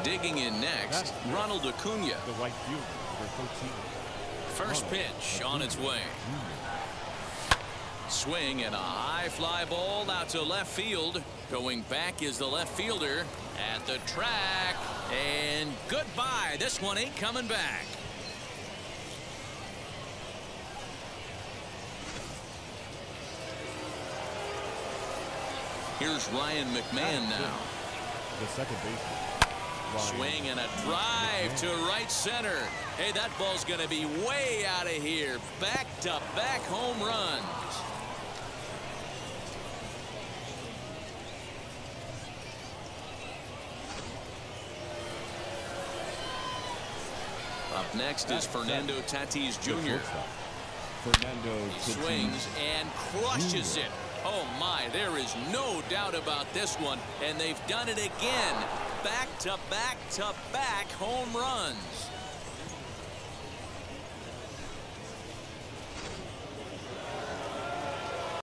Digging in next, Ronald Acuna. The right fielder, number 13. First pitch on its way. Swing and a high fly ball out to left field. Going back is the left fielder at the track. And goodbye. This one ain't coming back. Here's Ryan McMahon now. The second baseman. Swing and a drive to right center. Hey, that ball's going to be way out of here. Back-to-back home runs. Up next is Fernando Tatis Jr. He swings and crushes it. Oh my, there is no doubt about this one, and they've done it again. Back-to-back-to-back home runs.